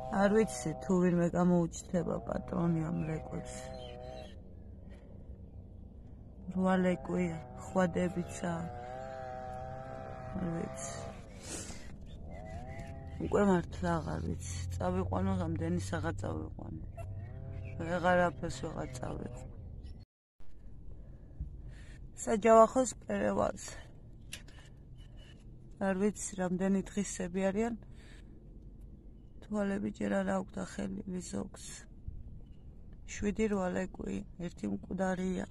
არ ვიცი თუ ვინმე გამოუჩნდება პატრონი ამ ლეკვებს. რვა ლეკვია, ხვადებიცა. არ ვიცი. უკვე მართლა აღარ ვიცი. წავიყვანო რამდენი საღა წავიყვანო. ვეღარაფერს ვეღარ წავიყვანო. საჯავახოს პერევაზე. არ ვიცი რამდენი დღისები არიან. თვალები ჯერ არ აქვს ხელილი ზოგს. 7-8 ლეკვი, ერთი მკვდარია.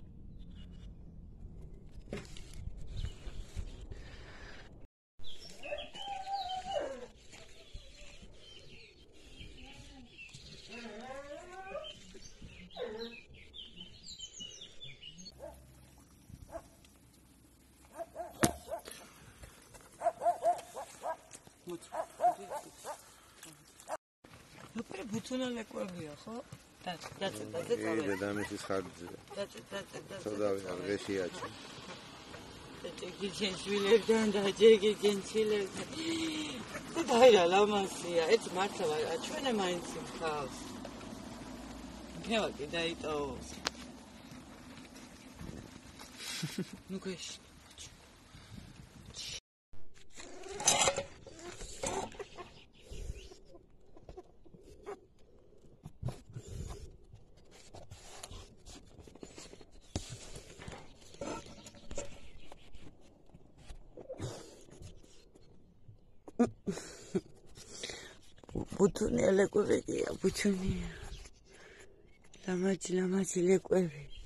ბუთუნა ლეკვებია, ხო? დაწე. დედამისის ხარჯზე. დაწე. ცოდავი აღეშიაჭი. გიჩენშვილებთან და ჯეგიჩენშვილებთან. დაირა ლამასია, ეს მართლა ჩვენე მაინც მქავს. მქევაკი დაიტოვოს. ნუ გეში. ბუთუნია ლეკვები, ბუთუნია. ლამაჯი ლეკვები.